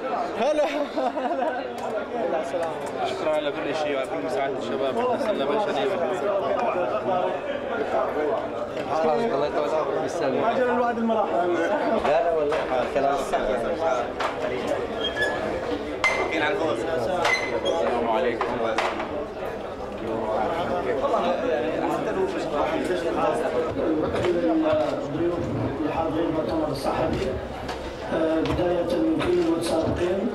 هلا. شكرا على كل شيء وعلى كل مساعدة الشباب. سلامة شديدة. الله يطول بالسلامة. عجل الوعد المراحل. لا لا والله كلام صح. كين على الفوز. السلام عليكم. لحاضرين المؤتمر الصحفي بداية من كل المتسابقين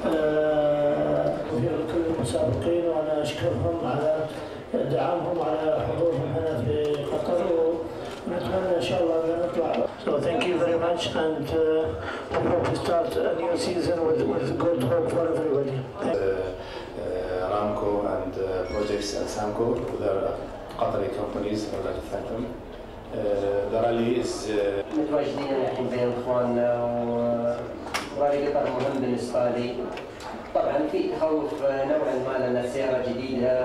كل المتسابقين، وأنا أشكرهم على دعمهم على حضورهم هنا في قطر، ونتمنى إن شاء الله أن نطلع. So thank you very much, and we hope to start a new season with good hope for everybody. Aramco and projects at Samco, the Qatari companies, I would like to thank them. The rally is متواجدين الحين بين اخواننا، ورالي قطر مهم بالنسبه لي. طبعا في تخوف نوعا ما لان السياره جديده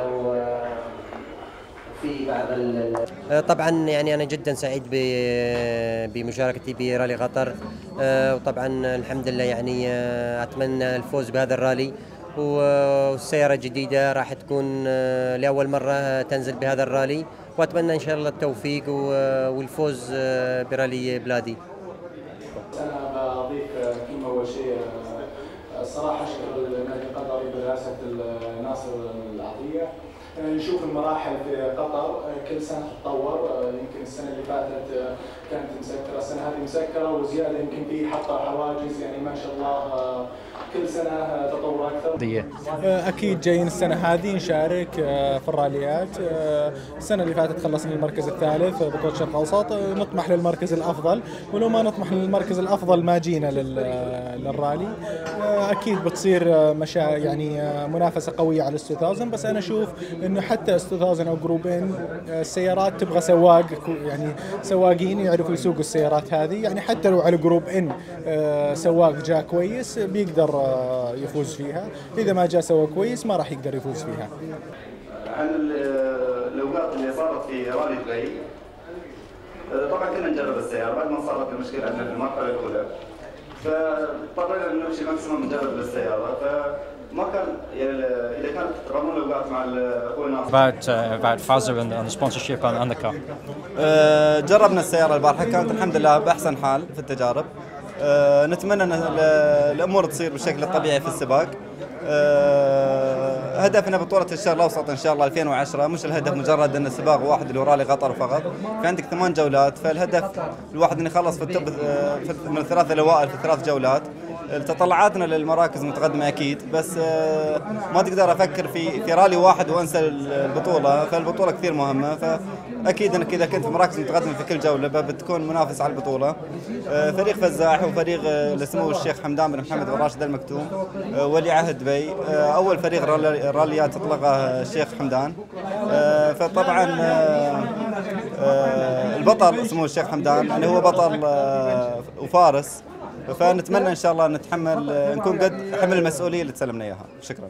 وفي بعض طبعا يعني انا جدا سعيد بمشاركتي برالي قطر، وطبعا الحمد لله يعني اتمنى الفوز بهذا الرالي، والسياره جديده راح تكون لاول مره تنزل بهذا الرالي، واتمنى ان شاء الله التوفيق والفوز برالي بلادي. انا بضيف كلمه اول شيء. الصراحه اشكر النادي القطري برئاسه ناصر العطيه. نشوف المراحل في قطر كل سنه تتطور. يمكن السنه اللي فاتت كانت مسكره، السنه هذه مسكره وزياده، يمكن في حتى حواجز، يعني ما شاء الله كل سنه تطور اكثر. اكيد جايين السنه هذه نشارك في الراليات. السنه اللي فاتت خلصنا المركز الثالث بطوله الشرق الاوسط، نطمح للمركز الافضل، ولو ما نطمح للمركز الافضل ما جينا للرالي. اكيد بتصير يعني منافسه قويه على 2000، بس انا اشوف انه حتى 2000 او جروبين السيارات تبغى سواق، يعني سواقين يعرفوا يسوقوا السيارات هذه، يعني حتى لو على جروب ان سواق جاء كويس بيقدر يفوز فيها، اذا ما جاء سواق كويس ما راح يقدر يفوز فيها. عن الاوقات اللي صارت في رالي دبي، طبعا كنا نجرب السياره بعد ما صارت المشكله عندنا في المرحله الاولى، فاضطرينا نمشي ماكسيموم نجرب السياره. ما كان يعني اذا كانت تقارنون الاوقات مع اخوي ناصر about Fazer and the sponsorship on the car. جربنا السياره البارحه، كانت الحمد لله باحسن حال في التجارب. نتمنى ان الامور تصير بالشكل الطبيعي في السباق. هدفنا بطولة الشرق الأوسط إن شاء الله 2010، مش الهدف مجرد أن سباق واحد اللي هو رالي قطر فقط. في عندك 8 جولات، فالهدف الواحد أن يخلص في التوب من الثلاثة الأوائل في 3 جولات. تطلعاتنا للمراكز متقدمة أكيد، بس ما تقدر أفكر في رالي واحد وأنسى البطولة، فالبطولة كثير مهمة. فأكيد أنك إذا كنت في مراكز متقدمة في كل جولة بتكون منافس على البطولة. فريق فزاح وفريق لسمو الشيخ حمدان بن محمد بن راشد المكتوم ولي عهد دبي، أول فريق راليات أطلقه الشيخ حمدان. فطبعا البطل سمو الشيخ حمدان يعني هو بطل وفارس، فنتمنى ان شاء الله نكون قد حمل المسؤوليه اللي تسلمنا اياها. شكرا.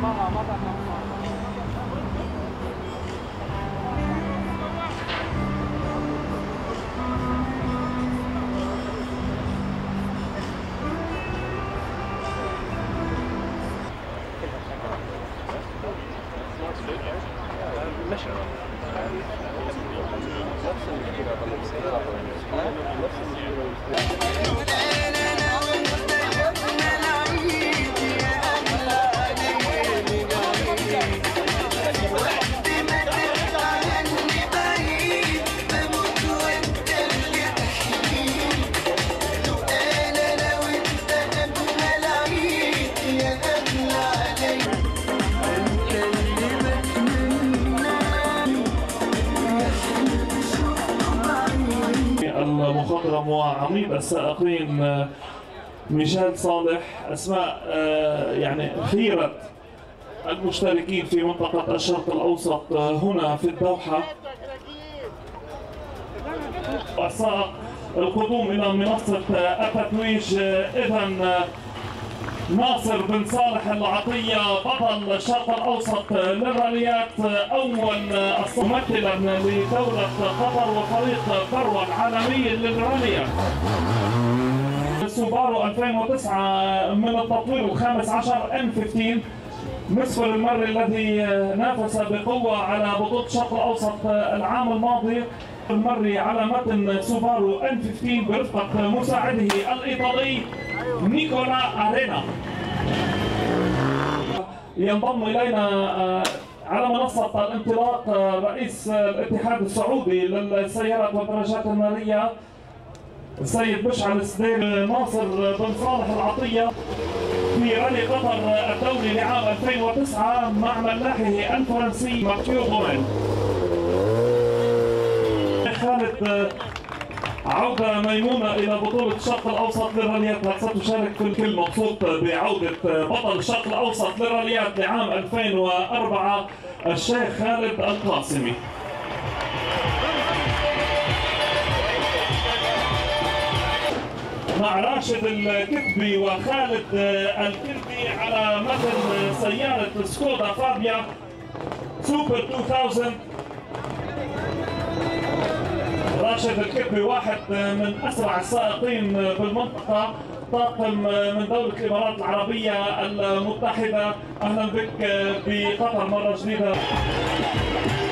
المخضرم وعميد السائقين ميشيل صالح، اسماء يعني خيرة المشتركين في منطقة الشرق الأوسط هنا في الدوحة. والسائق القدوم إلى منصة التتويج إذن ناصر بن صالح العطية بطل الشرق الأوسط للراليات، أول ممثلا لدولة قطر وفريق فروة العالمي للراليات. سوبارو 2009 من التطوير ال15 M15 مسفر المري الذي نافس بقوة على بطولة الشرق الأوسط العام الماضي. المري على متن سوبارو M15 برفقة مساعده الإيطالي نيكولا أرينا. ينضم إلينا على منصة الانطلاق رئيس الاتحاد السعودي للسيارات والدراجات النارية السيد مشعل السدير. ناصر بن صالح العطية في رالي قطر الدولي لعام 2009 مع ملاحه الفرنسي ماتيو بومين. خالد عودة ميمونة إلى بطولة الشرق الأوسط للراليات. ستشارك في الكل. مبسوط بعودة بطل الشرق الأوسط للراليات لعام 2004 الشيخ خالد القاسمي. مع راشد الكتبي وخالد الكتبي على متن سيارة سكودا فابيا سوبر 2000. راشد الكتبي واحد من أسرع السائقين بالمنطقة، طاقم من دولة الإمارات العربية المتحدة. أهلا بك بقطر مرة جديدة.